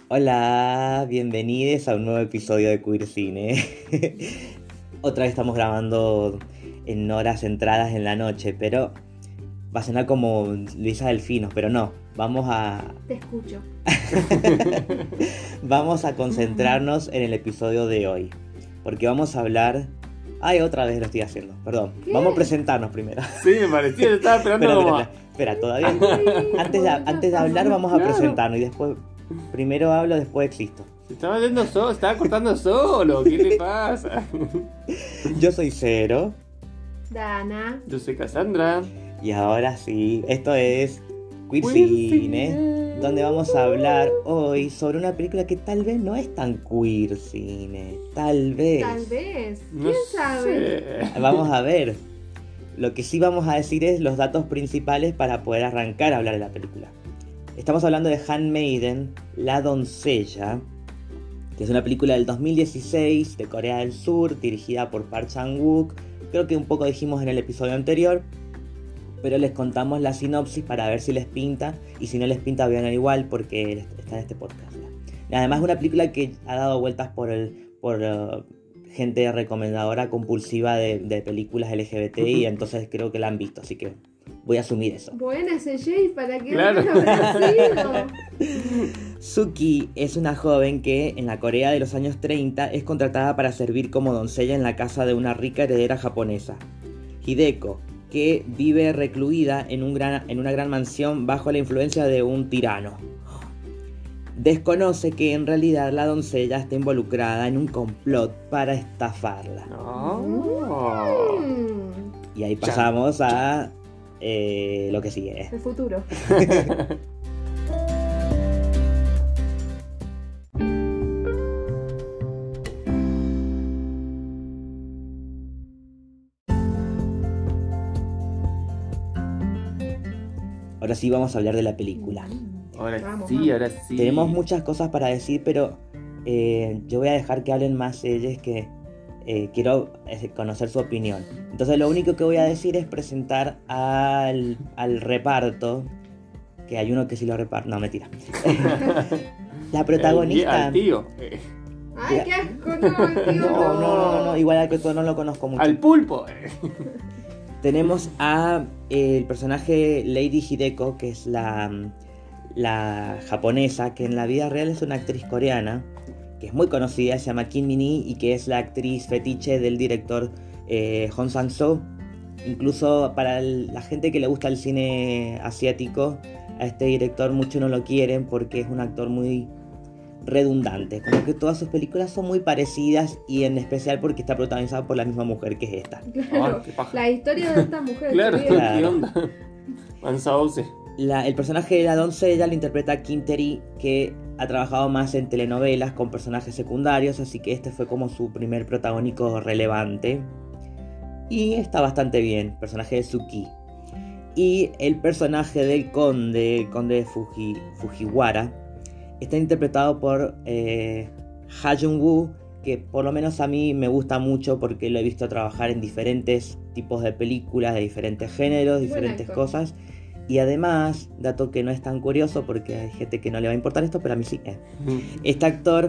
Hola, bienvenidos a un nuevo episodio de Queer Cine. Otra vez estamos grabando en horas entradas en la noche, pero va a sonar como Luisa Delfinos, pero no, Te escucho. vamos a concentrarnos en el episodio de hoy, porque vamos a hablar... Ay, otra vez lo estoy haciendo, perdón. ¿Qué? Vamos a presentarnos primero. Sí, me parecía, estaba esperando Espera, todavía... Ay, Antes de hablar vamos a Claro. presentarnos y después... Primero hablo, después existo. Se estaba yendo solo, estaba cortando solo. ¿Qué le pasa? Yo soy Cero. Dana. Yo soy Cassandra. Y ahora sí, esto es Queer Queer Cine, Cine. donde vamos a hablar hoy sobre una película que tal vez no es tan queer cine, tal vez. Tal vez. No ¿Quién sabe? sé. Vamos a ver. Lo que sí vamos a decir es los datos principales para poder arrancar a hablar de la película. Estamos hablando de Handmaiden, La Doncella, que es una película del 2016 de Corea del Sur, dirigida por Park Chan-wook. Creo que un poco dijimos en el episodio anterior, pero les contamos la sinopsis para ver si les pinta, y si no les pinta vean igual porque está en este podcast. Además es una película que ha dado vueltas por gente recomendadora compulsiva de películas LGBTI, entonces creo que la han visto, así que voy a asumir eso. Buena CJ, ¿para qué Claro. no habrá sido? Suki es una joven que en la Corea de los años 30 es contratada para servir como doncella en la casa de una rica heredera japonesa. Hideko, que vive recluida en una gran mansión bajo la influencia de un tirano. Desconoce que en realidad la doncella está involucrada en un complot para estafarla. No. Mm, Y ahí pasamos a lo que sigue. el futuro. Ahora sí vamos a hablar de la película. Ahora Vamos, sí, vamos. ahora sí. Tenemos muchas cosas para decir, pero yo voy a dejar que hablen más ellos, que quiero conocer su opinión. Entonces lo único que voy a decir es presentar al reparto, que hay uno que sí lo reparte, no, mentira. La protagonista... Al tío. Ay, qué asco, no, el tío No, igual al que no lo conozco mucho. Al pulpo. Tenemos a el personaje Lady Hideko, que es la japonesa, que en la vida real es una actriz coreana, que es muy conocida, se llama Kim Min-hee, y que es la actriz fetiche del director Hong Sang-soo. Incluso para la gente que le gusta el cine asiático, a este director mucho no lo quieren porque es un actor muy redundante, como que todas sus películas son muy parecidas, y en especial porque está protagonizada por la misma mujer que es esta. Claro, qué paja. la historia de esta mujer. Claro, qué bien. Claro. ¿qué onda? Mansaose. El personaje de la doncella lo interpreta Kim Tae-ri, que ha trabajado más en telenovelas con personajes secundarios, así que este fue como su primer protagónico relevante. Y está bastante bien, personaje de Suki. Y el personaje del conde Fujiwara, está interpretado por Ha Jung-woo, que por lo menos a mí me gusta mucho porque lo he visto trabajar en diferentes tipos de películas, de diferentes géneros, Buen diferentes actor. cosas. Y además, dato que no es tan curioso porque hay gente que no le va a importar esto, pero a mí sí. Este actor,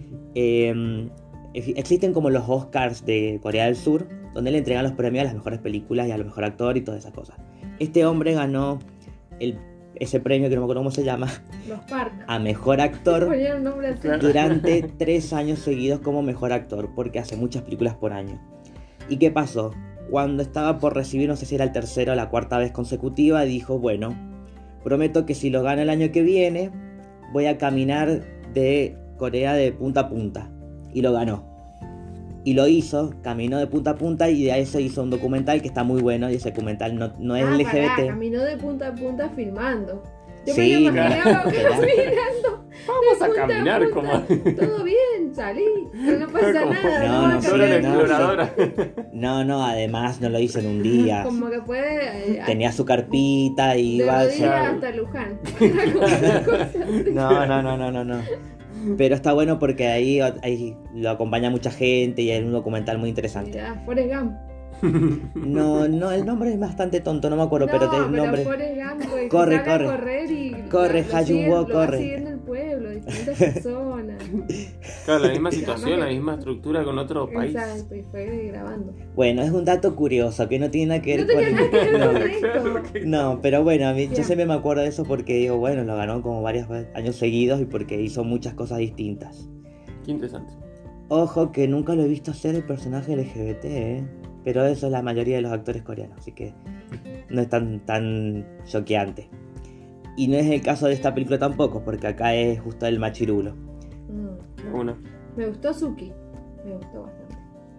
existen como los Oscars de Corea del Sur, donde le entregan los premios a las mejores películas y a lo mejor actor y todas esas cosas. Este hombre ganó ese premio, que no me acuerdo cómo se llama, Los Park. a mejor actor Ponían un nombre así. Claro. durante 3 años seguidos como mejor actor, porque hace muchas películas por año. ¿Y qué pasó? Cuando estaba por recibir, no sé si era el tercero o la cuarta vez consecutiva, dijo, bueno, prometo que si lo gano el año que viene, voy a caminar de Corea de punta a punta. Y lo ganó. Y lo hizo, caminó de punta a punta, y de eso hizo un documental que está muy bueno, y ese documental no es Pará, LGBT. caminó de punta a punta filmando. Yo Sí, me lo imaginaba no, caminando. Vamos a punta caminar punta. como. Todo bien, salí. No pasa Como- nada. No, vas a no, Solo la caminar. no, exploradora. No, además no lo hizo en un día. Como que puede. Tenía su carpita y de iba al rodillas Claro. hasta Luján. Una cosa así. No. Pero está bueno porque ahí lo acompaña mucha gente y es un documental muy interesante. Mirá, Forrest Gump. No, el nombre es bastante tonto, no me acuerdo, No, pero el nombre. Forrest Gump, pues, Corre, sale corre. a correr y Corre, lo Ha siguen- Jung-woo, lo va corre. siguiendo el pueblo. distintas personas. Claro, la misma situación, Además la que- misma estructura con otro país. Exacto, y fue grabando. Bueno, es un dato curioso que no tiene nada que ver No tenía nada que ver con No, esto. Claro que- no, pero bueno, a mí, yo Ya. siempre me acuerdo de eso porque digo, bueno, lo ganó como varios años seguidos y porque hizo muchas cosas distintas. Qué interesante. Ojo que nunca lo he visto hacer el personaje LGBT, pero eso es la mayoría de los actores coreanos, así que no es tan choqueante. Y no es el caso de esta película tampoco, porque acá es justo el machirulo. Mm. Una. Me gustó Suki. Me gustó bastante.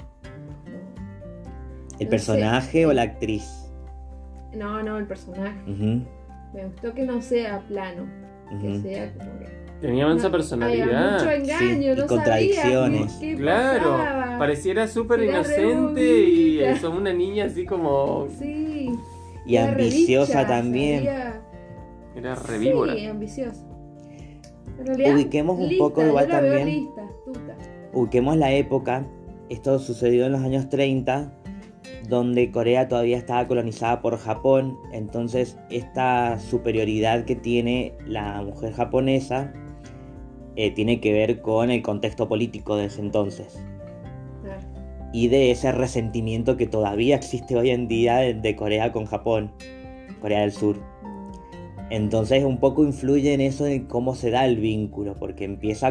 ¿El No personaje sé. o la actriz? No, el personaje. Ujú, Me gustó que no sea plano. Que ujú. sea como que. Tenía mucha Había mucho personalidad. engaño, Sí, y no contradicciones. sabía qué Claro, pasaba. pareciera súper Era re inocente y bobita. eso, una niña así como... Sí. Y era re ambiciosa bicha, también. sabía- Era re víbora. Sí, ambiciosa. En realidad, Ubiquemos un lista, poco igual yo la veo también. lista, astuta. Ubiquemos la época, esto sucedió en los años 30, donde Corea todavía estaba colonizada por Japón, entonces esta superioridad que tiene la mujer japonesa tiene que ver con el contexto político de ese entonces Claro. y de ese resentimiento que todavía existe hoy en día de Corea con Japón, Corea del Sur. Entonces un poco influye en eso de cómo se da el vínculo, porque empieza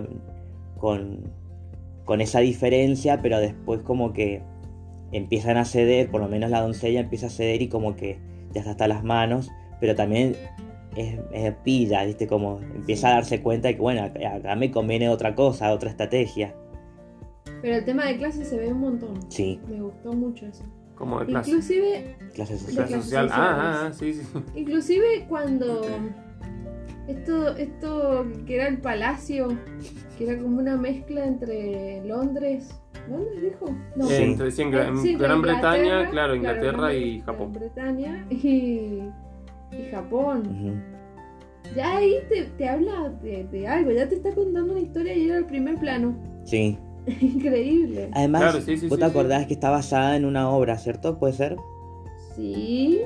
con esa diferencia, pero después como que empiezan a ceder, por lo menos la doncella empieza a ceder y como que ya está hasta las manos, pero también es pilla, ¿viste? Como empieza a darse cuenta de que bueno, acá me conviene otra cosa, otra estrategia. Pero el tema de clase se ve un montón. Sí, Me gustó mucho eso. Como de clase. Inclusive, clase social. Clase clases social. sociales. Sí, sí. inclusive cuando esto que era el palacio, que era como una mezcla entre Londres. ¿Londres dijo? No. Sí. Entre, sí, en Gran, Sí, Gran Inglaterra, Bretaña, claro, Inglaterra Gran- y Japón. Gran Bretaña y Japón. Ujú. Ya ahí te habla de algo, ya te está contando una historia y era el primer plano. Sí. Increíble. Además, Claro, sí, sí, vos sí, te sí. acordás que está basada en una obra, ¿cierto? ¿Puede ser? Sí.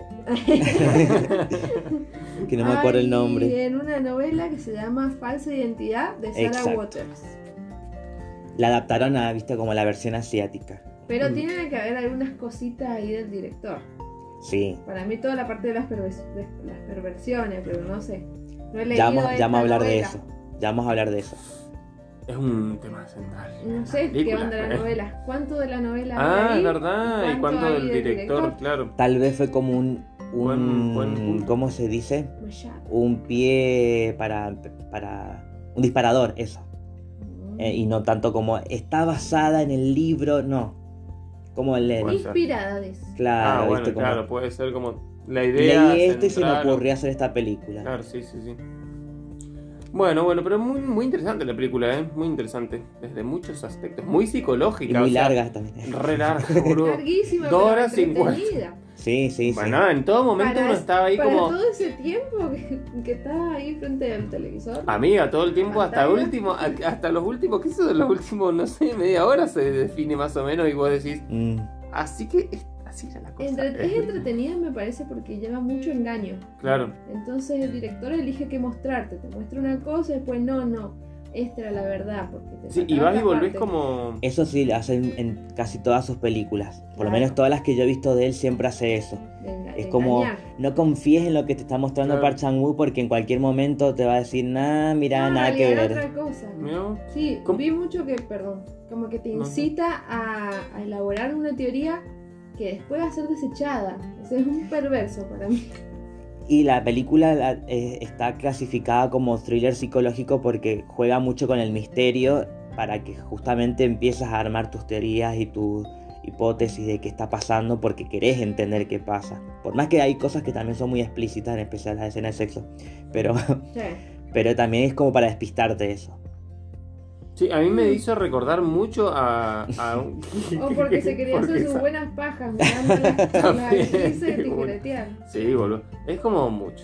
Que no me acuerdo el Hay nombre. en una novela que se llama Falsa Identidad de Sarah Exacto. Waters. La adaptaron a, viste, como la versión asiática. Pero Mm. tiene que haber algunas cositas ahí del director. Sí. Para mí toda la parte de las perversiones, pero no sé. No he leído Ya vamos a esta hablar de novela. eso. Ya vamos a hablar de eso. Es un tema central. No sé qué Película, onda la ¿eh? novela. ¿Cuánto de la novela Ah, hay ahí? es verdad. ¿Y cuánto hay del director? Claro. Tal vez fue como un Buen punto. ¿cómo se dice? Mashup. Un pie para un disparador, eso. Y no tanto como está basada en el libro, no. Como el Puede ser. Inspirada de eso. claro, Ah, bueno, ¿viste? Como claro, puede ser como la idea. leí esto y se me central o- ocurrió hacer esta película. Claro, sí, sí, sí. Bueno, pero muy, muy interesante la película, ¿eh? Muy interesante. Desde muchos aspectos. Muy Y psicológica. muy o sea, larga también. Re larga, boludo. Larguísima, 2 pero horas 50. entretenida. Sí, sí, sí. Bueno, en todo momento Para uno es- estaba ahí para como... todo ese tiempo que estaba ahí frente al televisor. Amiga, todo el tiempo hasta Pantalla. último, hasta los últimos, ¿qué son los últimos, no sé, media hora se define más o menos y vos decís, Mm, así que así era la cosa. Es entretenida, me parece, porque lleva mucho engaño. Claro, Entonces el director elige qué mostrarte. Te muestra una cosa y después no. Esta era la verdad. Porque te sí, y sacaba vas y otra volvés parte. como... Eso sí, lo hacen en casi todas sus películas. Por lo Claro. menos todas las que yo he visto de él siempre hace eso. De Es como, engañar. no confíes en lo que te está mostrando Claro. Park Chan-wook porque en cualquier momento te va a decir, nah, mira, No, en nada que realidad ver. era otra cosa. ¿no? Sí, ¿Cómo? vi mucho que, perdón, como que te No. incita a elaborar una teoría que después va a ser desechada. O sea, es un perverso para mí. Y la película está clasificada como thriller psicológico porque juega mucho con el misterio para que justamente empieces a armar tus teorías y tus hipótesis de qué está pasando porque querés entender qué pasa. Por más que hay cosas que también son muy explícitas, en especial las escenas de sexo, pero, Sí. pero también es como para despistarte de eso. Sí, a mí me hizo recordar mucho a un... O porque se quería Porque hacer sus esa- buenas pajas mirando las También, actrices sí, tijeretear. Sí, boludo. Es como mucho.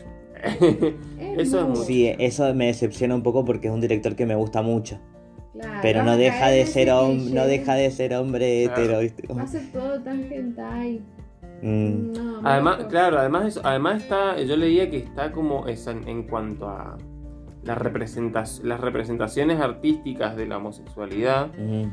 Eso es muy- mucho. Sí, eso me decepciona un poco porque es un director que me gusta mucho, Claro, pero vas no a deja caer de en ser ese hombre, no cliché. deja de ser hombre Claro. hetero, ¿viste? Va a ser todo tan hentai. Mm, No, me Además, gustó. claro, además está, yo leía que está como en cuanto a las representaciones artísticas de la homosexualidad,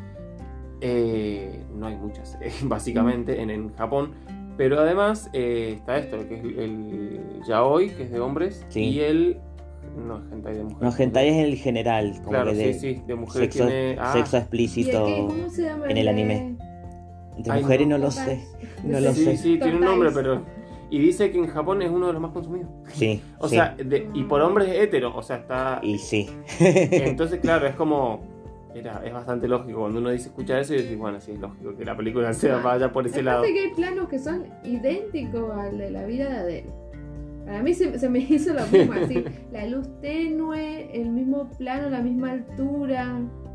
no hay muchas, básicamente, en Japón. Pero además está esto, que es el yaoi, que es de hombres, Sí. y el... No, es hentai de mujeres. No, hentai es el general, como Claro, que sí, de mujeres sexo, tiene... sexo ¿Y explícito cómo se llama en el anime. Entre Ay, mujeres no. no lo sé, no lo Sí, sé. sí, tiene un nombre, Tortais. pero... Y dice que en Japón es uno de los más consumidos. Sí, O sí. sea, y por hombres hetero, o sea, está... Y sí. Entonces, claro, es como... Es bastante lógico. Cuando uno dice escuchar eso y decís, bueno, sí, es lógico que la película se vaya por ese lado. Aparte que hay planos que son idénticos al de la vida de Adele. Para mí se me hizo lo mismo, así, la luz tenue, el mismo plano, la misma altura.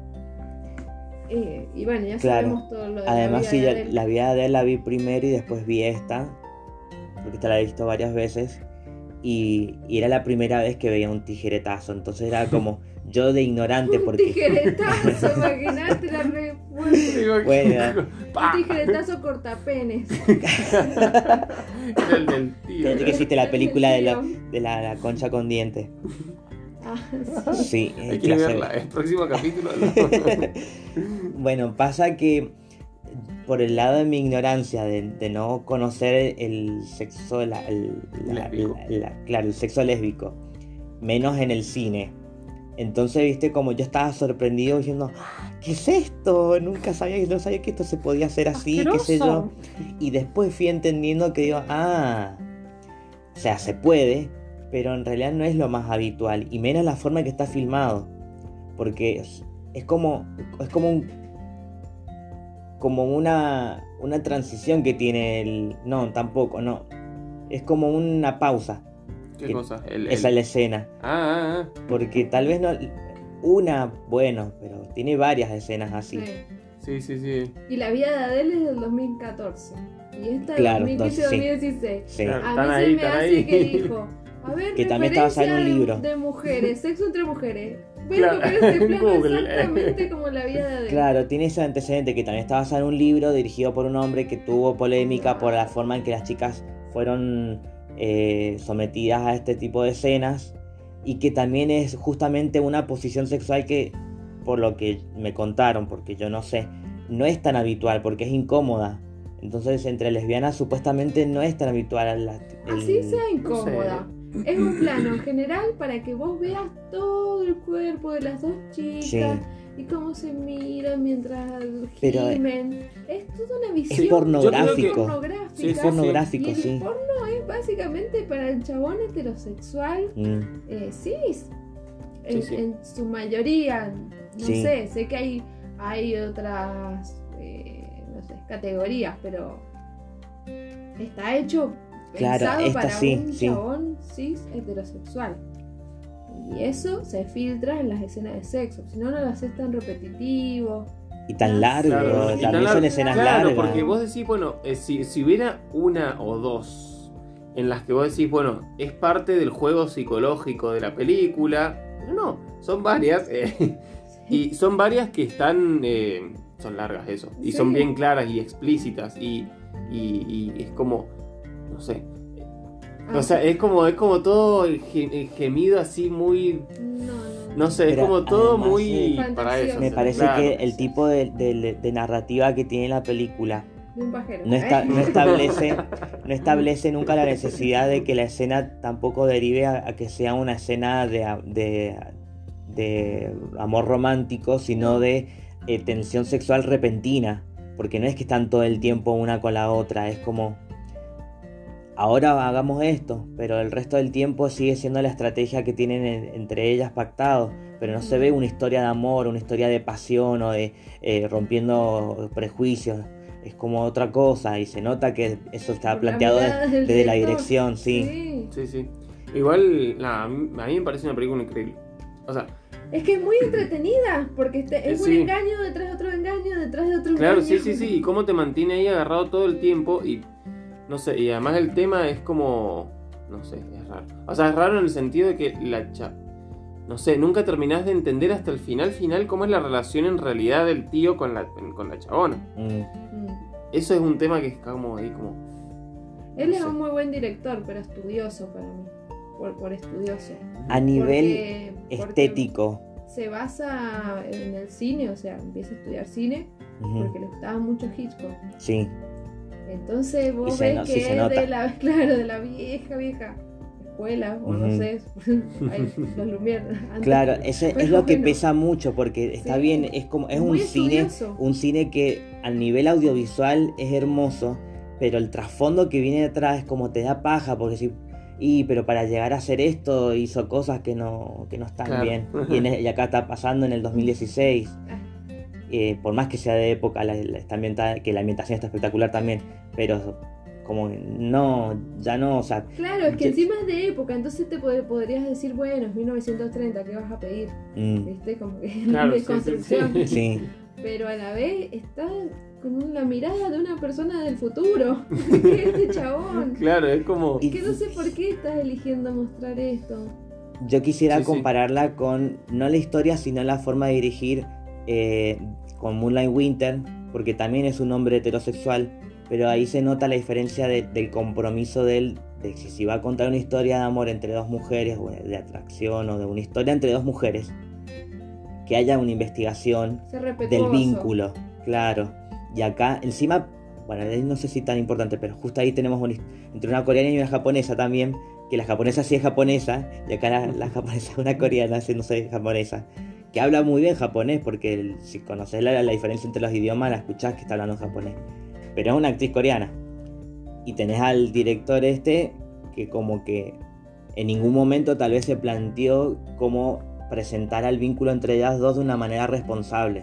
Y bueno, ya Claro. sabemos todo lo de Además, la sí, vida ya de Adele. la vida de él la vi primero y después vi esta, porque esta la he visto varias veces, y era la primera vez que veía un tijeretazo, entonces era como yo de ignorante, Un porque tijeretazo, imagínate la re fuerte. Bueno. ¡Pah! Un tijeretazo cortapenes. Era el del tío. fíjate que existe la película de Tío. la concha con dientes. Ah, sí. Sí, Hay que verla, el próximo capítulo. Bueno, pasa que por el lado de mi ignorancia de no conocer el sexo Lésbico. claro, el sexo lésbico, menos en el cine. Entonces, viste, como yo estaba sorprendido diciendo, ¿qué es esto? No sabía que esto se podía hacer así, qué sé yo. Y después fui entendiendo que digo, o sea, se puede, pero en realidad no es lo más habitual, y menos la forma que está filmado, porque es como una transición que tiene no, tampoco, no, es como una pausa. ¿Qué cosa? Esa es la escena, porque tal vez no bueno, pero tiene varias escenas así. Sí. Sí. Y la vida de Adele es del 2014. Y esta es Claro, 2015-2016. Sí. Claro. A Están mí ahí, se me están hace ahí. que dijo, a ver, Que también está basado en un referencia libro. de mujeres, sexo entre mujeres. Claro, Bueno, pero este plano Google. exactamente como la vida de Adele. Claro, tiene ese antecedente que también está basado en un libro dirigido por un hombre que tuvo polémica por la forma en que las chicas fueron sometidas a este tipo de escenas, y que también es justamente una posición sexual que, por lo que me contaron, porque yo no sé, no es tan habitual porque es incómoda. Entonces, entre lesbianas supuestamente no es tan habitual Así sea incómoda. Es un plano en general para que vos veas todo el cuerpo de las dos chicas. Sí. Y cómo se miran mientras Pero, gimen. Es toda una visión. es pornográfico. pornográfica. Sí, Es pornográfico, Y el sí. porno es básicamente para el chabón heterosexual cis. Sí. En su mayoría. No Sí. sé que hay otras no sé, categorías, pero está hecho Claro, pensado esta para sí, un sí. chabón cis heterosexual. Y eso se filtra en las escenas de sexo, si no, no lo haces tan repetitivo. Y tan largo, Claro, y también tan son largo. escenas Claro, largas. porque vos decís, bueno, si hubiera una o dos en las que vos decís, bueno, es parte del juego psicológico de la película, pero no, son varias, y son varias que están, son largas eso, y Sí. son bien claras y explícitas, y es como, no sé, o sea, es como todo el gemido así muy, no sé, Pero es como todo además, muy Fantasioso. para eso. Me parece claro. que el tipo de narrativa que tiene la película De un pajero. no establece nunca la necesidad de que la escena tampoco derive a que sea una escena de amor romántico, sino de tensión sexual repentina, porque no es que están todo el tiempo una con la otra, es como ahora hagamos esto, pero el resto del tiempo sigue siendo la estrategia que tienen entre ellas pactado, pero no se ve una historia de amor, una historia de pasión o de rompiendo prejuicios. Es como otra cosa, y se nota que eso está Por la planteado mirada del desde la director. dirección, sí. Sí. Igual, nada, a mí me parece una película increíble. O sea, Es que es muy entretenida, porque es un Sí. engaño detrás de otro engaño, detrás de otro claro, engaño. sí. Y cómo te mantiene ahí agarrado todo el tiempo. Y no sé, y además el tema es como. No sé, es raro. O sea, es raro en el sentido de que no sé, nunca terminás de entender hasta el final cómo es la relación en realidad del tío con la chabona. Mm. Eso es un tema que está como ahí como. Él no es sé. un muy buen director, pero estudioso para mí. por estudioso. A nivel Porque estético. se basa en el cine, o sea, empieza a estudiar cine porque le gustaba mucho Hitchcock. Sí. Entonces Y vos se ves no- que sí se es nota. de la vieja escuela, o no Ujú. sé, hay los Lumière antes. Claro, ese es Pero lo que bueno, pesa mucho porque está sí, bien, es muy un estudioso. cine que al nivel audiovisual es hermoso, pero el trasfondo que viene detrás es como te da paja, porque si, pero para llegar a hacer esto hizo cosas que no están Claro. bien. Y acá está pasando en el 2016. Por más que sea de época, está ambientada, que la ambientación está espectacular también, pero como no, ya no, o sea, Claro, es que Yo- encima es de época, entonces podrías decir, bueno, es 1930, ¿qué vas a pedir? ¿Viste? Como que Claro, de sí, construcción. sí. sí, Pero a la vez está con la mirada de una persona del futuro. ¿Qué es este chabón? Claro, es como... Y- Que no sé por qué estás eligiendo mostrar esto. yo quisiera Sí, sí. compararla con, no la historia, sino la forma de dirigir con Moonlight Winter, porque también es un hombre heterosexual, pero ahí se nota la diferencia del compromiso de él, de que si va a contar una historia de amor entre dos mujeres, o de atracción, o de una historia entre dos mujeres, que haya una investigación Ser respetuoso. del vínculo, claro. Y acá, encima, bueno, no sé si tan importante, pero justo ahí tenemos entre una coreana y una japonesa también, que la japonesa sí es japonesa, y acá la japonesa es una coreana, no sé, japonesa, que habla muy bien japonés, porque si conoces la diferencia entre los idiomas, la escuchás que está hablando japonés. Pero es una actriz coreana. Y tenés al director que como que en ningún momento tal vez se planteó cómo presentar al vínculo entre ellas dos de una manera responsable.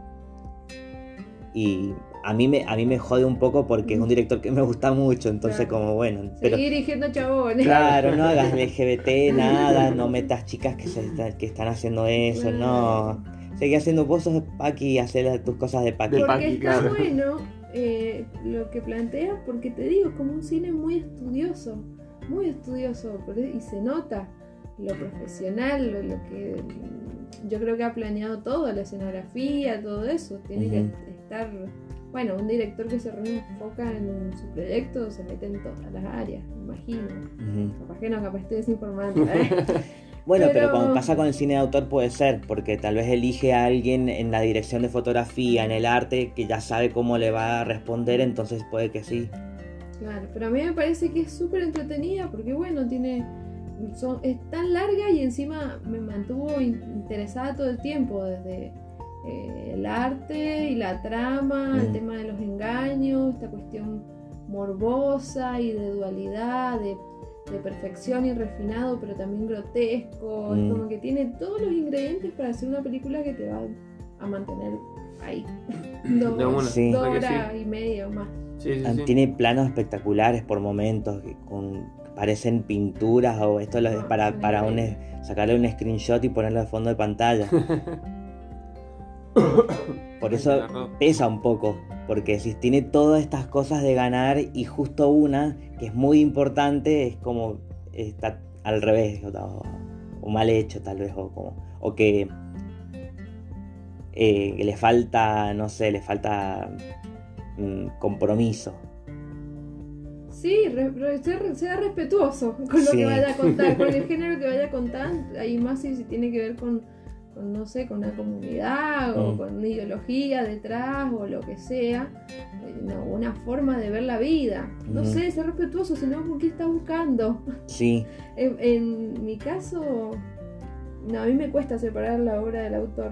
Y a mí me jode un poco porque es un director que me gusta mucho, entonces Claro. como bueno, pero Seguir dirigiendo chabones. claro, no hagas LGBT, nada, no metas chicas que están haciendo eso, Claro. no. Seguí haciendo vos sos Paqui y hacer tus cosas de Paqui. De Porque Paqui, está claro. bueno lo que planteas, porque te digo, es como un cine muy estudioso, y se nota lo profesional, lo que yo creo que ha planeado todo, la escenografía, todo eso, tiene que estar, bueno, un director que se reenfoca en su proyecto se mete en todas las áreas, me imagino, capaz que no, capaz estoy desinformando, Bueno, pero Pero- cuando pasa con el cine de autor puede ser, porque tal vez elige a alguien en la dirección de fotografía, en el arte, que ya sabe cómo le va a responder, entonces puede que sí. Claro, pero a mí me parece que es súper entretenida porque bueno, es tan larga y encima me mantuvo interesada todo el tiempo, desde el arte y la trama, el tema de los engaños, esta cuestión morbosa y de dualidad, de perfección y refinado, pero también grotesco. Es como que tiene todos los ingredientes para hacer una película que te va a mantener ahí. De una, Sí. 2 ¿verdad que horas sí? y media o más. Sí, sí, sí. Tiene planos espectaculares por momentos, que parecen pinturas, o esto es Ah, para sí. sacarle un screenshot y ponerlo de fondo de pantalla. Por eso pesa un poco, porque si tiene todas estas cosas de ganar y justo una que es muy importante, es como está al revés, o mal hecho tal vez, o que le falta, no sé, compromiso. Sí, sea respetuoso con lo Sí. que vaya a contar, con el género que vaya a contar, ahí más si tiene que ver con, no sé, con una comunidad o con una ideología detrás o lo que sea, no, una forma de ver la vida. No sé, ser respetuoso, sino con qué está buscando. Sí. En mi caso, no, a mí me cuesta separar la obra del autor.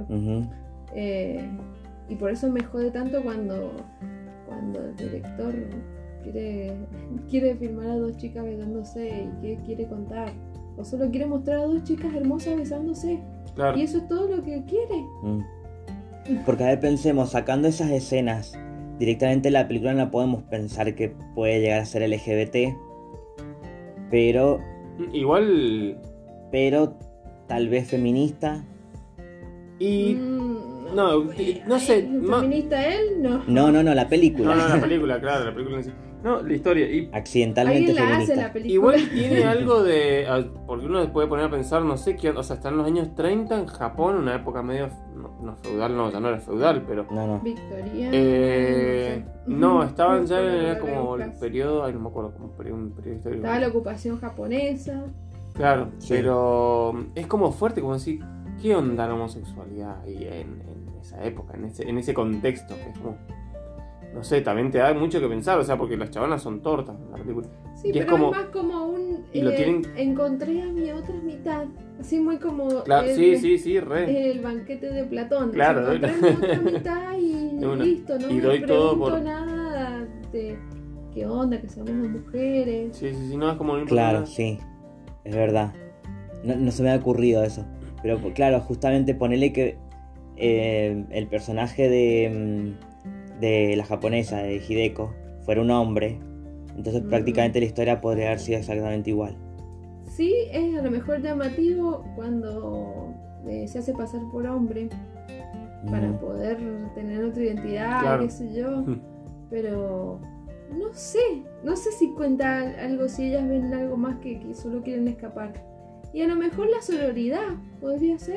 Y por eso me jode tanto cuando el director quiere filmar a dos chicas besándose y qué quiere contar, o solo quiere mostrar a dos chicas hermosas besándose, Claro. y eso es todo lo que quiere. Porque a ver, pensemos, sacando esas escenas directamente la película, no la podemos pensar que puede llegar a ser LGBT, pero Igual. tal vez feminista. Y. Mm, no sé. ¿Feminista él? No. No, la película. No, la película, claro, la película en sí. No, la historia. Y Accidentalmente Alguien la feminista. hace la película. igual tiene algo de. Porque uno se puede poner a pensar, no sé qué. O sea, está en los años 30 en Japón, una época medio. No feudal, no, ya no era feudal, pero. No. Victoriana. No, estaban ya. Pero Era la como el rebuscas. periodo. Ay, no me acuerdo, como un periodo histórico. Estaba la ocupación japonesa. Claro, Sí. pero es como fuerte, como decir, ¿qué onda la homosexualidad ahí en esa época, en ese contexto? Es como, no sé, también te da mucho que pensar, o sea, porque las chavanas son tortas en la película. Sí, Y es pero como- es más como un... y lo tienen- encontré a mi otra mitad. Así muy como Claro, sí, re. el banquete de Platón. Claro, Así, encontré mi otra mitad y De una. listo. No Y me doy todo pregunto por- nada de qué onda, que seamos las mujeres. Sí, no es como no importa Claro, nada. sí, es verdad. No se me ha ocurrido eso. Pero claro, justamente ponerle que el personaje de la japonesa, de Hideko, fuera un hombre. Entonces prácticamente la historia podría haber sido exactamente igual. Sí, es a lo mejor llamativo cuando se hace pasar por hombre para Mm. poder tener otra identidad, Claro. qué sé yo. Pero no sé si cuenta algo, si ellas ven algo más que solo quieren escapar. Y a lo mejor la sororidad podría ser.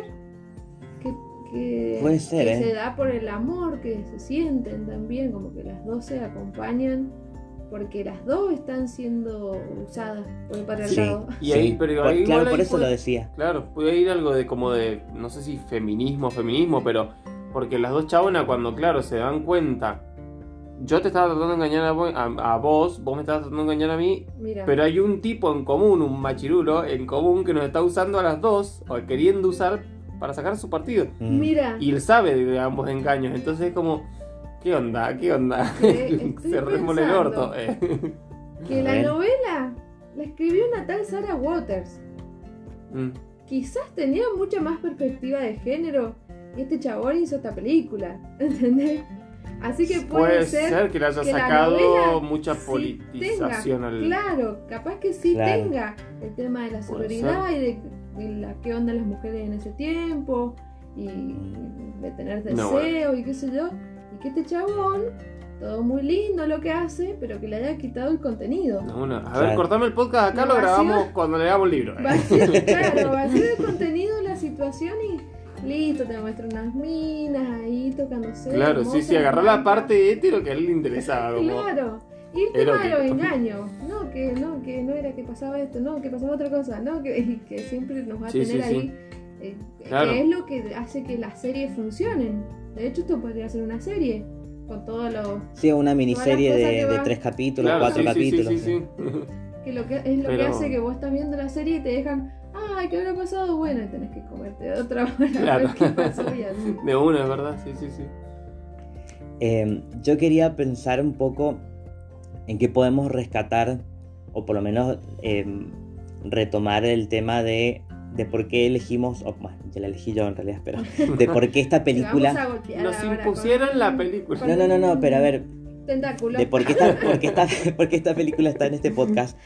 Que Puede ser, que ¿eh? se da por el amor, que se sienten también, como que las dos se acompañan, porque las dos están siendo usadas por el patriarcado. Y ahí, pero ahí igual claro, por ahí eso puede- lo decía. Claro, puede ir algo de como de, no sé si feminismo, pero porque las dos chabonas cuando, claro, se dan cuenta, yo te estaba tratando de engañar a vos me estabas tratando de engañar a mí, Mira, pero hay un tipo en común, un machirulo en común que nos está usando a las dos, o queriendo usar para sacar su partido. Mm. mira. Y él sabe de ambos engaños, entonces es como, ¿qué onda? Estoy Se remole el pensando. orto. Que A la ver. novela la escribió una tal Sarah Waters. Mm. Quizás tenía mucha más perspectiva de género y este chabón hizo esta película, ¿entendés? Así que puede ser que le haya que la sacado novela mucha sí politización tenga, al... Claro, capaz que sí Claro. tenga el tema de la Puede sororidad y de qué onda las mujeres en ese tiempo y de tener No, deseo y qué sé yo. Y que este chabón, todo muy lindo lo que hace, pero que le haya quitado el contenido. No, a ver, Claro. cortame el podcast acá, Lo lo grabamos vacío. cuando leamos el libro. Vacío, claro, vacío el contenido, la situación y listo, te muestra unas minas ahí tocándose. Claro, hermosas, sí, agarró la blancas. parte hetero que a él le interesaba. Como... Claro. Y el tema de los Erótico. engaños, que no era que pasaba esto, no, que pasaba otra cosa, no, y que siempre nos va a Sí, tener sí, ahí, Claro. que es lo que hace que las series funcionen. De hecho, esto podría ser una serie, con todos los, Sí, una miniserie Todas las cosas de que va- 3 capítulos, Claro, 4 sí, capítulos. sí. que lo que es lo que Pero- hace que vos estás viendo la serie y te dejan, ay, ¿qué habrá pasado? Bueno, y tenés que comerte otra hora Claro. a ver qué pasó y así. De una, es verdad, sí. Yo quería pensar un poco en qué podemos rescatar, o por lo menos retomar el tema de por qué elegimos, bueno, ya la elegí yo en realidad, pero de por qué esta Te vamos película... a golpear Nos ahora impusieron con- la película. con No, pero a ver, un tentáculo. de por qué esta película está en este podcast.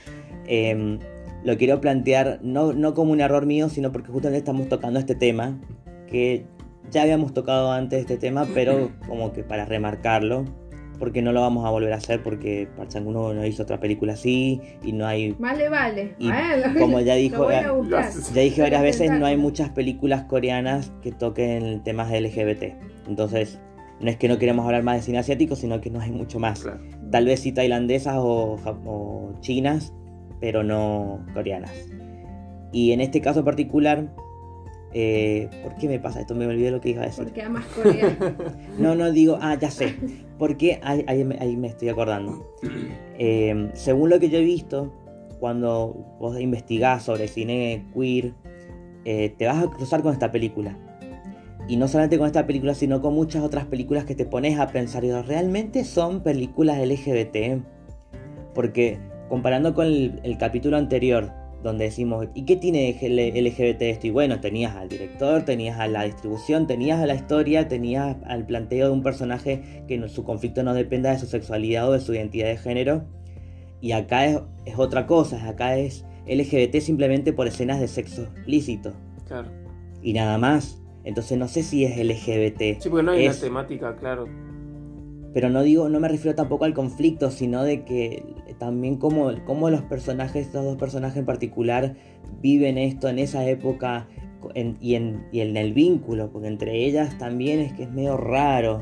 Lo quiero plantear no como un error mío, sino porque justamente estamos tocando este tema, que ya habíamos tocado antes este tema, pero como que para remarcarlo, porque no lo vamos a volver a hacer, porque Parchanguno no hizo otra película así, y no hay... Más le vale. Y Bueno, como ya dijo, lo voy a buscar. Ya dije varias veces, no hay Tentáculo. muchas películas coreanas que toquen temas LGBT. Entonces, no es que no queremos hablar más de cine asiático, sino que no hay mucho más. Claro. Tal vez sí tailandesas o chinas, pero no coreanas. Y en este caso particular, ¿por qué me pasa esto? Me olvidé lo que iba a decir. Porque amas Corea. No digo, ya sé. Porque ahí me estoy acordando. Según lo que yo he visto, cuando vos investigás sobre cine queer, te vas a cruzar con esta película. Y no solamente con esta película, sino con muchas otras películas que te pones a pensar, y ¿realmente son películas LGBT? Porque comparando con el capítulo anterior, donde decimos, ¿y qué tiene LGBT esto? Y bueno, tenías al director, tenías a la distribución, tenías a la historia, tenías al planteo de un personaje que su conflicto no dependa de su sexualidad o de su identidad de género. Y acá es otra cosa, acá es LGBT simplemente por escenas de sexo explícito. Claro. Y nada más. Entonces no sé si es LGBT. Sí, porque no hay Es- una temática, claro. Pero no me refiero tampoco al conflicto, sino de que también cómo los personajes, estos dos personajes en particular, viven esto en esa época y en el vínculo, porque entre ellas también es que es medio raro.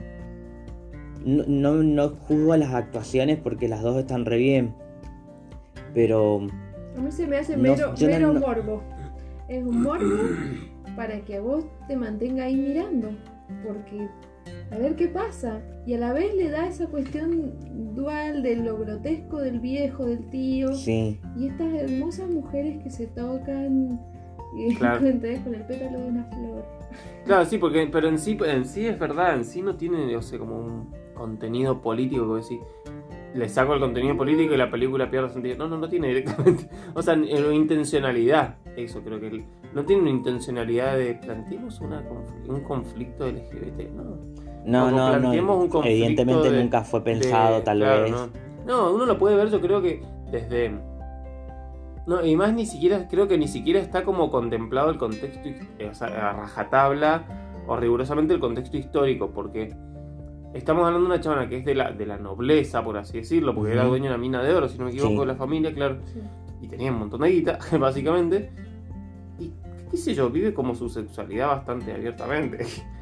No juzgo a las actuaciones porque las dos están re bien, pero A mí se me hace No, mero yo no- no- morbo. Es un morbo para que a vos te mantenga ahí mirando. Porque a ver qué pasa. Y a la vez le da esa cuestión dual de lo grotesco del viejo, del tío. Sí, Y estas hermosas mujeres que se tocan y Claro. ¿entendés? Con el pétalo de una flor. Claro, sí, pero en sí es verdad, en sí no tiene, o sea, como un contenido político, que decir, le saco el contenido político y la película pierde sentido. No tiene directamente. O sea, intencionalidad, eso creo que no tiene una intencionalidad de planteemos un conflicto LGBT, ¿no? Como planteemos un conflicto evidentemente nunca fue pensado, tal claro, vez. No, uno lo puede ver, yo creo que desde... No, y más creo que ni siquiera está como contemplado el contexto, o sea, a rajatabla o rigurosamente el contexto histórico, porque estamos hablando de una chavana que es de la nobleza, por así decirlo, porque era Ujú. dueña de una mina de oro, si no me equivoco, Sí. de la familia, claro, Sí. y tenía un montón de guita, básicamente, y qué sé yo, vive como su sexualidad bastante abiertamente,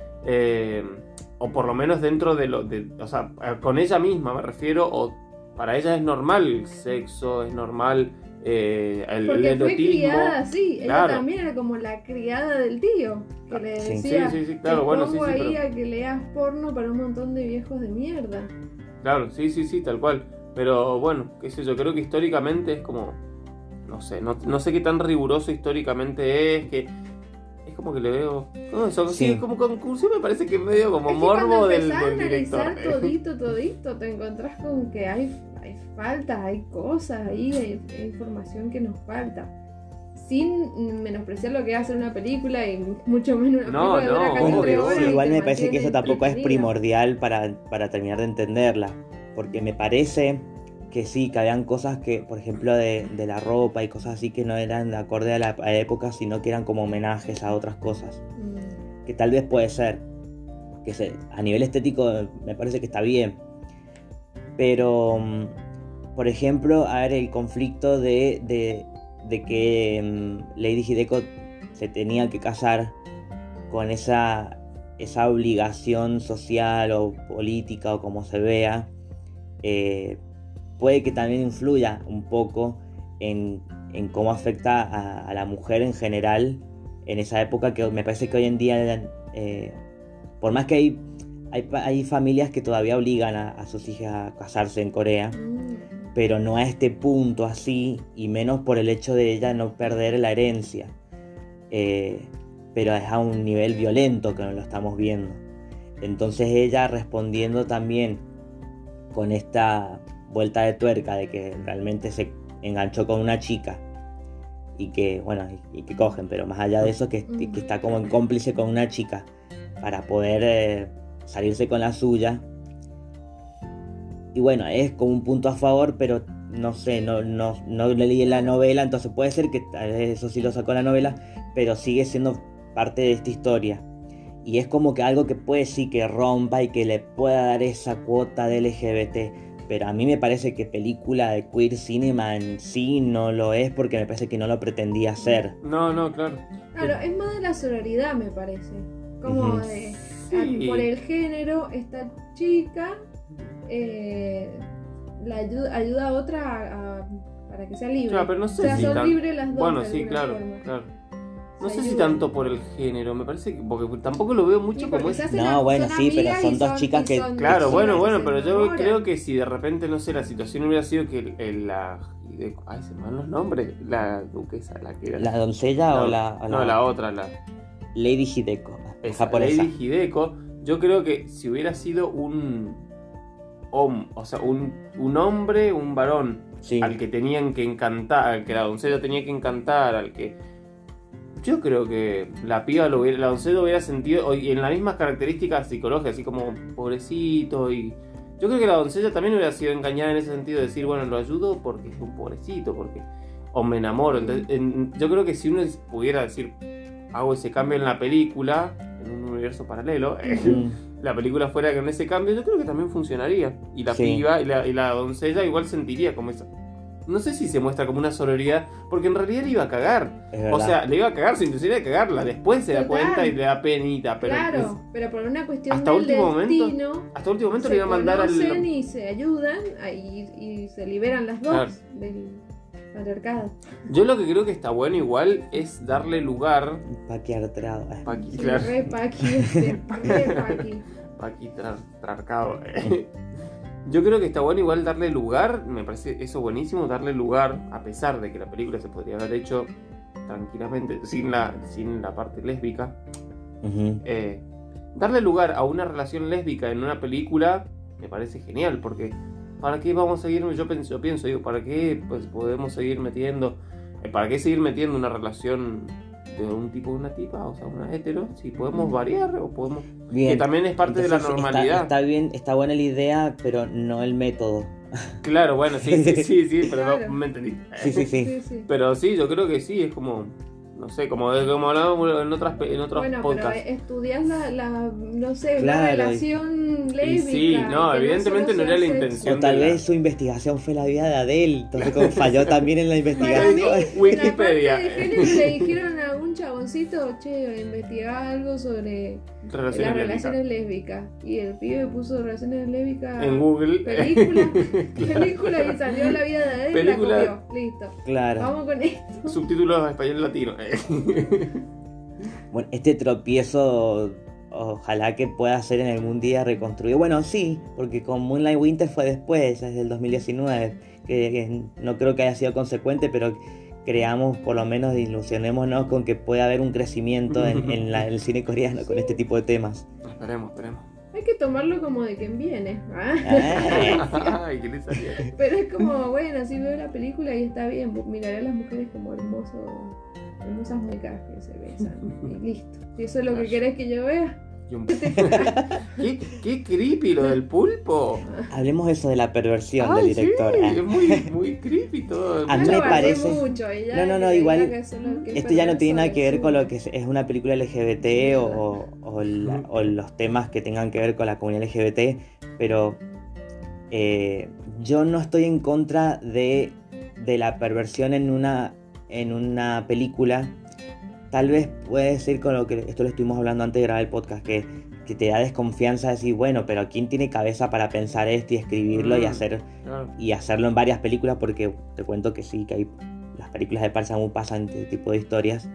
o por lo menos dentro o sea, con ella misma me refiero, o para ella es normal el sexo, es normal el Porque fue erotismo. criada así. Claro. Ella también era como la criada del tío. Que le Sí. decía, Sí, claro, te bueno, pongo sí, ahí pero... a que leas porno para un montón de viejos de mierda. Claro, sí, tal cual. Pero bueno, qué sé yo, creo que históricamente es como... No sé qué tan riguroso históricamente es, que... Es como que le veo... No, eso, Sí. sí, como conclusión me parece que es medio como Es que cuando morbo del empezás a director. analizar todito, te encontrás con que hay faltas, hay cosas ahí, hay información que nos falta. Sin menospreciar lo que es hacer una película y mucho menos una No, película que dura casi obvio, 3 horas. obvio. y Igual te me parece que eso mantiene tampoco es entretenida. primordial para terminar de entenderla. Porque me parece que sí, que habían cosas que, por ejemplo, de la ropa y cosas así que no eran de acorde a la época, sino que eran como homenajes a otras cosas. Que tal vez puede ser. A nivel estético me parece que está bien. Pero, por ejemplo, a ver, el conflicto de que Lady Hideko se tenía que casar con esa obligación social o política o como se vea, puede que también influya un poco en cómo afecta a la mujer en general en esa época, que me parece que hoy en día, por más que hay familias que todavía obligan a sus hijas a casarse en Corea, pero no a este punto así, y menos por el hecho de ella no perder la herencia. Pero es a un nivel violento que no lo estamos viendo. Entonces ella respondiendo también con esta vuelta de tuerca de que realmente se enganchó con una chica y que, bueno, y que cogen, pero más allá de eso, que está como en cómplice con una chica para poder salirse con la suya. Y bueno, es como un punto a favor, pero no sé, no leí la novela, entonces puede ser que tal vez eso sí lo sacó la novela, pero sigue siendo parte de esta historia. Y es como que algo que puede sí que rompa y que le pueda dar esa cuota de LGBT. Pero a mí me parece que película de queer cinema en sí no lo es, porque me parece que no lo pretendía hacer. No, claro. Claro, es más de la sororidad, me parece. Como Ujú. de, Sí. por el género, esta chica la ayuda a otra para que sea libre. Claro, pero no sé o sea, si son libres las dos. Bueno, de sí, alguna claro, forma. claro. No Se sé si ayudan. tanto por el género, me parece que... Porque tampoco lo veo mucho Sí, como porque es... se hacen No, bueno, son sí, pero amigas son y dos chicas que- son Claro, chicas bueno, que se pero yo enamoran. creo que si de repente, no sé, la situación hubiera sido que la Hideko... Ay, se me van los nombres. La duquesa, la que era... ¿La doncella No, o la No, la otra, la... Lady Hideko? Esa, Japonesa. Lady Hideko. Yo creo que si hubiera sido un hombre, un varón, Sí. al que tenían que encantar, al que la doncella tenía que encantar, al que... Yo creo que la doncella hubiera sentido, y en las mismas características psicológicas, así como pobrecito, y... Yo creo que la doncella también hubiera sido engañada en ese sentido, de decir, bueno, lo ayudo porque es un pobrecito, porque... O me enamoro. Entonces, yo creo que si uno pudiera decir, hago ese cambio en la película, en un universo paralelo, la película fuera con ese cambio, yo creo que también funcionaría. Y la Sí. piba y la doncella igual sentiría como esa... No sé si se muestra como una sororidad, porque en realidad le iba a cagar. Es O verdad. sea, le iba a cagar sin intención de cagarla. Después se da Total. cuenta y le da penita. Pero Claro, pero por una cuestión hasta del último momento, destino, hasta último momento se le iba a mandar conocen al... y se ayudan y se liberan las dos Claro. patriarcado. Yo lo que creo que está bueno igual es darle lugar. Paquiartrado. Paqui, Sí, claro. re paqui, re paqui. Paqui trarcado. Yo creo que está bueno igual darle lugar, me parece eso buenísimo, darle lugar, a pesar de que la película se podría haber hecho tranquilamente sin la parte lésbica. Ujú. Darle lugar a una relación lésbica en una película me parece genial, porque ¿para qué vamos a seguir? Yo pienso, digo, ¿para qué pues podemos seguir metiendo? ¿Para qué seguir metiendo una relación de un tipo o una tipa? O sea, una hetero, si podemos variar o podemos... Bien. Que también es parte de la Entonces, normalidad. Está bien, está buena la idea, pero no el método. Claro, bueno, sí, pero Claro. no me entendí. Sí. Sí, sí. Pero sí, yo creo que sí, es como, no sé, como hablábamos en otros Bueno, podcasts. pero estudias no sé, Claro, una relación lésbica. sí, no, que evidentemente solo no era sea la sexo. intención. O tal de la- vez su investigación fue la vida de Adele, entonces como falló también en la Para mí, investigación. Wikipedia. en la parte de género le dijeron a un chaboncito, che, investiga algo sobre Relaciones las lésbicas. relaciones lésbicas. Y el pibe puso relaciones lésbicas En Google. película y salió la vida de Adele, Película. la copió. Listo. Claro. Vamos con esto. Subtítulos español latino. Bueno, este tropiezo ojalá que pueda ser en algún día reconstruido. Bueno, sí, porque con Moonlight Winter fue después, es del 2019, que no creo que haya sido consecuente, pero creamos, por lo menos ilusionémonos con que pueda haber un crecimiento en el cine coreano con este tipo de temas. Esperemos. Hay que tomarlo como de quien viene. Ay, ¿qué le salió? Pero es como, bueno, si veo la película y está bien, miraré a las mujeres como hermosas muecas que se besan. Y listo. Si eso es lo que querés que yo vea. ¿Qué creepy lo del pulpo. Hablemos eso de la perversión Ay, del director. sí, Ah. es muy creepy todo. A mí Yo me lo guardé parece- mucho, y ya No, que igual, diga que eso es lo que es Esto ya no tiene nada que ver perverso, con lo que es una película LGBT o los temas que tengan que ver con la comunidad LGBT, pero yo no estoy en contra de la perversión en una película. Tal vez puede ser con lo que esto lo estuvimos hablando antes de grabar el podcast, que te da desconfianza decir, bueno, pero ¿quién tiene cabeza para pensar esto y escribirlo Claro. y hacerlo en varias películas? Porque te cuento que sí, que hay las películas de Park Chan-wook pasan este tipo de historias.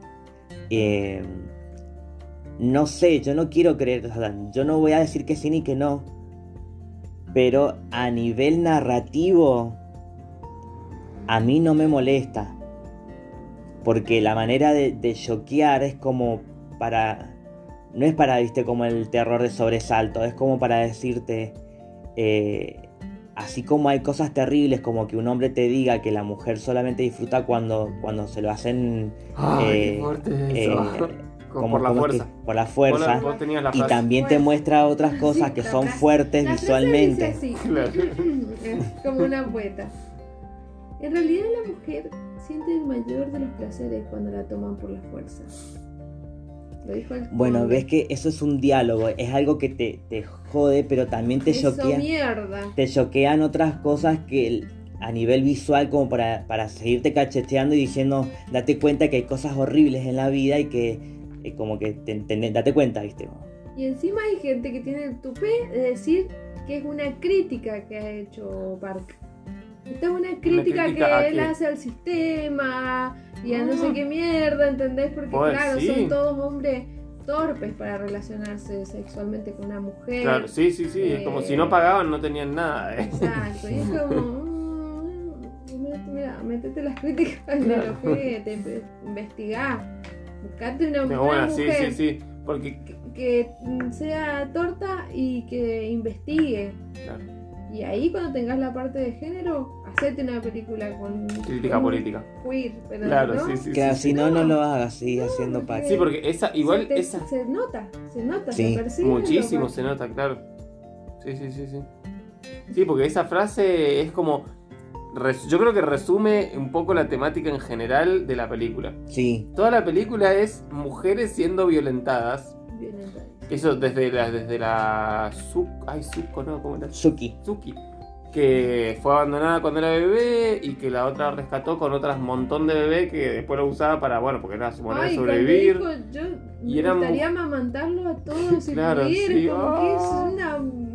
No sé, yo no quiero creer, o sea, yo no voy a decir que sí ni que no, pero a nivel narrativo a mí no me molesta, porque la manera de choquear es como no es para, viste, como el terror de sobresalto, es como para decirte, así como hay cosas terribles como que un hombre te diga que la mujer solamente disfruta cuando se lo hacen Ay, qué fuerte eso. Por la ¿cómo es fuerza. por la fuerza. Vos tenías la Y frase. también te muestra otras cosas Sí, que la son frase- fuertes La frase visualmente. dice así, Claro. es como una poeta. En realidad la mujer siente el mayor de los placeres cuando la toman por la fuerza. Lo dijo el Bueno, conde. ves que eso es un diálogo, es algo que te jode, pero también te Eso choquea. mierda. Te choquean otras cosas que a nivel visual, como para seguirte cacheteando y diciendo, date cuenta que hay cosas horribles en la vida y que como que date cuenta, ¿viste? Y encima hay gente que tiene el tupé de decir que es una crítica que ha hecho Park. Esta es una crítica crítica que a él qué? hace al sistema y a no sé qué mierda, ¿entendés? Porque Pues claro, sí. son todos hombres torpes para relacionarse sexualmente con una mujer. Claro, sí, es como si no pagaban no tenían nada. Exacto, y es como... mira, metete las críticas en el ojete, investigá, buscate una Pero bueno, mujer sí, porque que sea torta y que investigue. claro, Y ahí cuando tengas la parte de género, hacete una película con crítica con política. queer, pero Claro, ¿no? sí. Claro, si no No. lo hagas, sigue haciendo porque- pack. Sí, porque esa, igual esa se nota, Sí, se percibe. muchísimo lo se nota, claro. Sí. Sí, porque esa frase es como yo creo que resume un poco la temática en general de la película. Sí, Toda la película es mujeres siendo violentadas. violenta. Eso desde la Zuko, ¿no? ¿Cómo era? Suki. Suki, que fue abandonada cuando era bebé y que la otra rescató con otras montón de bebé que después lo usaba para, bueno, porque era su manera de Ay, sobrevivir. cuando dijo, yo Y me eran gustaría amamantarlo a todos si Claro, pudiera, sí, como que es ah. una vaca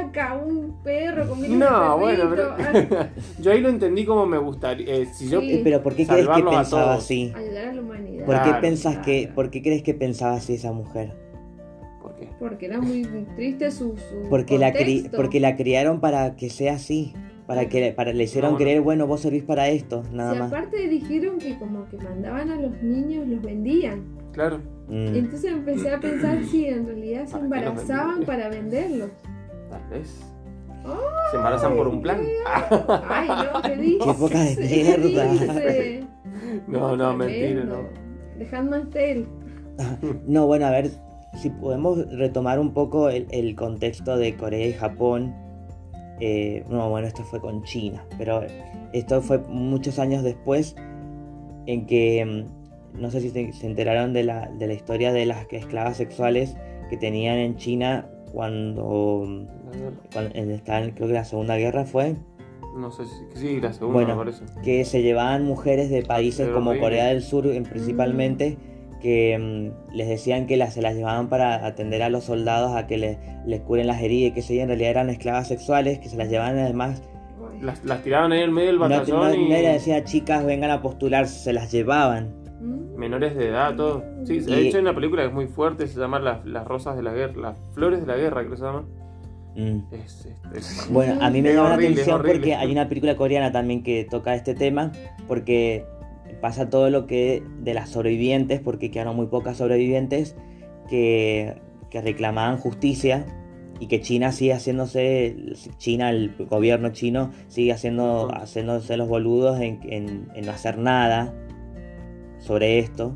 vaca, un perro comiendo No, un bueno, perrito. pero yo ahí lo entendí como me gustaría. Si yo Sí. Pero ¿por qué crees que salvarlos a pensaba todos. así? Ayudar a la humanidad. Claro. ¿Por qué crees que pensaba así esa mujer? ¿Por qué? Porque era muy triste su Porque contexto. la criaron para que sea así. Le hicieron No, bueno. creer, bueno, vos servís para esto, nada Si más. aparte dijeron que como que mandaban a los niños, los vendían. Claro. Entonces empecé a pensar si en realidad se ¿Para qué los embarazaban vendían? para venderlos. Tal vez. ¡Ay! Se embarazan por un plan. Ay, no, ¿qué dices? Qué poca de ¿Qué mierda. dices? No, mentira, Tremendo. no. The Handmaid's Tale. No, bueno, a ver, si podemos retomar un poco el contexto de Corea y Japón. No, bueno, esto fue con China, pero esto fue muchos años después en que, no sé si se enteraron de la historia de las esclavas sexuales que tenían en China cuando estaban, creo que la Segunda Guerra fue, No sé si sí, la segunda, Bueno, me parece. que se llevaban mujeres de países Pero como horrible. Corea del Sur principalmente, que les decían que se las llevaban para atender a los soldados a que les curen las heridas y que en realidad eran esclavas sexuales, que se las llevaban además, Ay. Las tiraban ahí en medio del batallón y le decía chicas vengan a postular, se las llevaban. menores de edad, todo. Sí, de Y- hecho hay una película que es muy fuerte, se llama Las Rosas de la Guerra, Las Flores de la Guerra, creo que se llama. Bueno, a mí me Es llama la horrible, atención es horrible. porque hay una película coreana también que toca este tema, porque pasa todo lo que de las sobrevivientes, porque quedaron muy pocas sobrevivientes que reclamaban justicia y que China sigue haciéndose, el gobierno chino sigue haciéndose los boludos en no hacer nada sobre esto.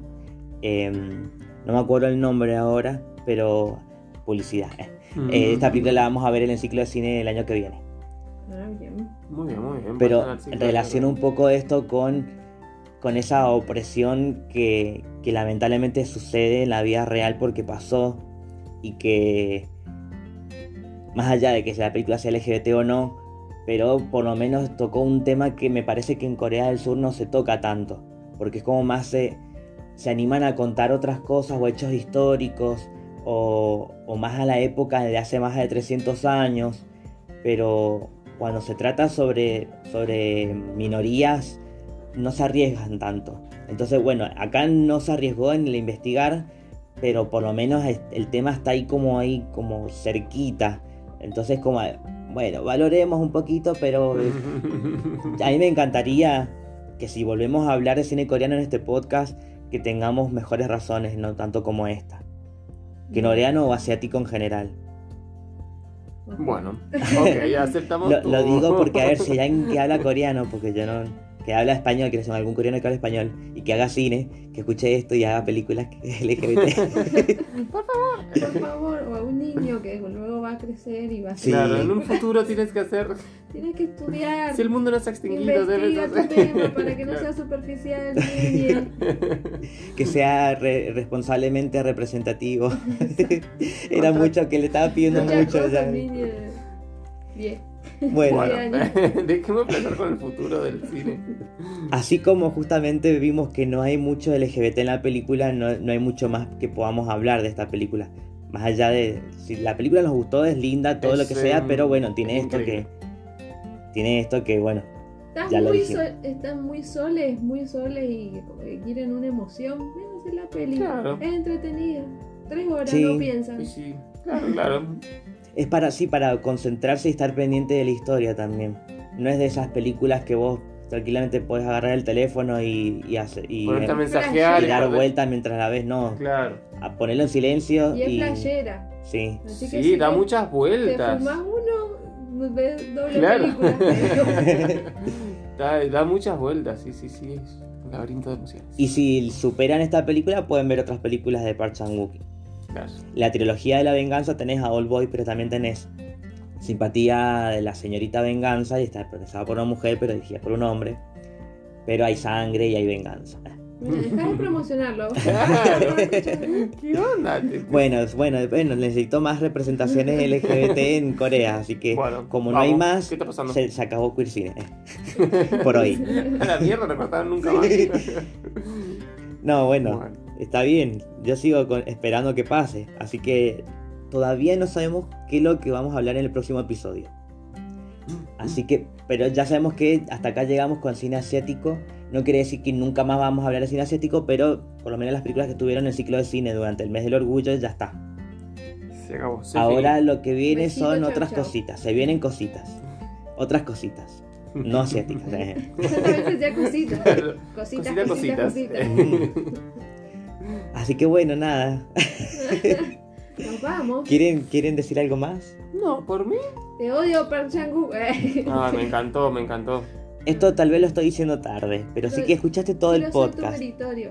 No me acuerdo el nombre ahora, pero publicidad. Esta película la vamos a ver en el ciclo de cine el año que viene. Ah, bien. Muy bien, muy bien. Pero Pasan al ciclo de relaciono un guerra. poco esto con esa opresión que lamentablemente sucede en la vida real porque pasó, y que más allá de que la película sea LGBT o no, pero por lo menos tocó un tema que me parece que en Corea del Sur no se toca tanto, porque es como más se animan a contar otras cosas o hechos históricos o más a la época de hace más de 300 años, pero cuando se trata sobre minorías no se arriesgan tanto. Entonces, bueno, acá no se arriesgó en el investigar, pero por lo menos el tema está ahí como cerquita. Entonces, como, bueno, valoremos un poquito, pero a mí me encantaría que si volvemos a hablar de cine coreano en este podcast, que tengamos mejores razones, no tanto como esta. Que coreano o asiático en general. Bueno, ok, aceptamos Lo digo porque a ver si hay alguien que habla coreano, porque yo no, que habla español, que sea algún coreano que hable español y que haga cine, que escuche esto y haga películas LGBT. Por favor, o a un niño que luego va a crecer y va a Sí. Claro, en un futuro tienes que hacer. Tienes que estudiar. Si el mundo no se ha extinguido, debes Investiga tu hacer. tema para que no sea superficial, niña. Que sea responsablemente representativo. Era mucho que le estaba pidiendo Muchas mucho. cosas, ya. niña. Bien. Bueno, Bueno, dejemos pensar con el futuro del cine. así como justamente vimos que no hay mucho LGBT en la película, no hay mucho más que podamos hablar de esta película. Más allá de, si la película nos gustó, es linda, todo lo que sea, pero bueno, tiene es esto increíble. bueno, ya lo dijimos. Están muy soles y como que quieren una emoción. Véanse la peli. Claro. Es entretenida. 3 horas, Sí. no piensan. Y sí, claro. Es para concentrarse y estar pendiente de la historia también. No es de esas películas que vos tranquilamente podés agarrar el teléfono y Ponerte a mensajear y dar perder- vueltas mientras la ves, no. Claro. A ponerlo en silencio Y es y... playera. Sí. Así que Sí, si da te- muchas Te vueltas. fumás uno, ves doble Claro. película. Da muchas vueltas, sí, es un laberinto de emociones. Y si superan esta película, pueden ver otras películas de Park Chan-wook. Claro. La trilogía de la venganza tenés a Old Boy, pero también tenés Simpatía de la señorita Venganza, y está protagonizada por una mujer, pero dirigida por un hombre. Pero hay sangre y hay venganza. Mira, dejá de promocionarlo. Claro. ¿Qué onda? Bueno, necesito más representaciones LGBT en Corea, así que Bueno, como no hay vamos. más, ¿Qué está pasando? se acabó Queer Cine. Por hoy. A la mierda, no cortaron nunca más. No, bueno, está bien. Yo sigo esperando que pase. Así que todavía no sabemos qué es lo que vamos a hablar en el próximo episodio. Así que, pero ya sabemos que hasta acá llegamos con cine asiático. No quiere decir que nunca más vamos a hablar de cine asiático, pero por lo menos las películas que tuvieron el ciclo de cine durante el mes del orgullo ya está. Se acabó. Ahora lo que viene Besito, son chau, otras chau. cositas. Se vienen cositas. Otras cositas. No asiáticas. Solamente ya cositas. Cositas. Así que bueno, nada. Nos vamos. ¿Quieren decir algo más? No, por mí. Te odio, Park Chan-wook. Ah, me encantó. Esto tal vez lo estoy diciendo tarde, pero sí que escuchaste todo el Quiero ser tu podcast. meritorio.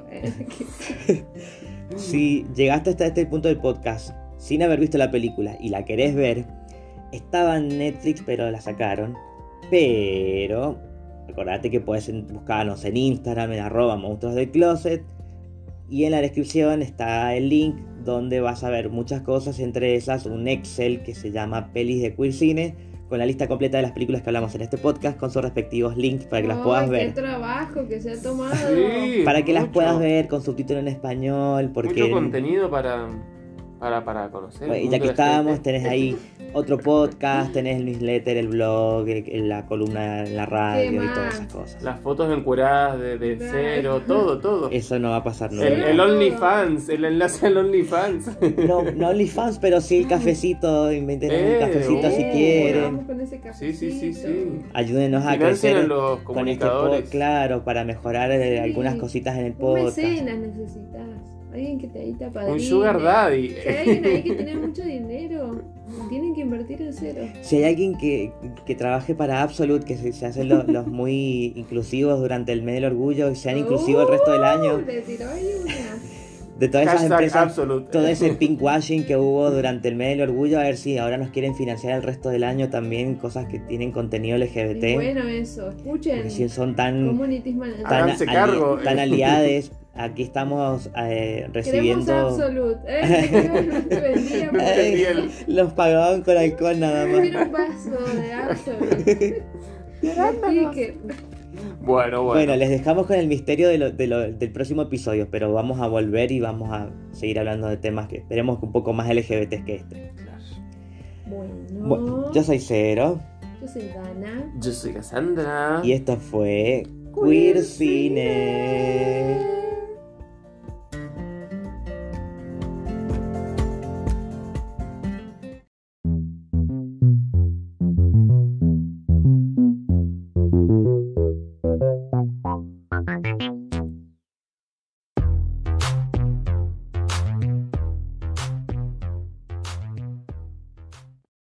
Si llegaste hasta este punto del podcast sin haber visto la película y la querés ver, estaba en Netflix pero la sacaron. Pero acordate que puedes buscarnos en Instagram en @monstruosdelcloset, y en la descripción está el link donde vas a ver muchas cosas, entre esas un Excel que se llama Pelis de Queer Cine, con la lista completa de las películas que hablamos en este podcast, con sus respectivos links para que las puedas ver. Qué trabajo que se ha tomado. Sí, Para que las mucho. puedas ver con subtítulo en español, porque Mucho contenido para conocer. bueno, el y ya mundo que LGBT. estábamos, tenés ahí otro podcast, tenés el newsletter, el blog, la columna en la radio y más? todas esas cosas. Las fotos encueradas de Claro. Cero, todo. Eso no va a pasar nunca. El OnlyFans, el enlace al OnlyFans. No OnlyFans, pero sí el cafecito, inventen un cafecito si quieren. Vamos con ese cafecito. Sí. Ayúdenos a Financian crecer a los con este comunicadores. podcast, claro, para mejorar Sí. algunas cositas en el Un podcast. mecenas necesitas. Alguien que te ahí te apadrine. Un sugar daddy. Si hay alguien ahí que tiene mucho dinero, tienen que invertir en cero. Si hay alguien que trabaje para Absolute, que se hacen los muy inclusivos durante el mes del orgullo, y sean inclusivos el resto del año, Le tiró ahí una. de todas esas Hashtag empresas, Absolute. todo ese pinkwashing que hubo durante el mes del orgullo, a ver si ahora nos quieren financiar el resto del año también cosas que tienen contenido LGBT, Es bueno eso, escuchen. porque si son tan Communities Manager. Háganse cargo. tan aliades. Aquí estamos Queremos recibiendo. Absolute. Te vendía por Ay, los pagaban con alcohol nada más. Quiero un vaso de Absolute. Sticker. Bueno. Bueno, les dejamos con el misterio del próximo episodio, pero vamos a volver y vamos a seguir hablando de temas que esperemos un poco más LGBT que este. Bueno, Yo soy Cero yo soy Dana. Yo soy Cassandra. y esto fue Queer Cine.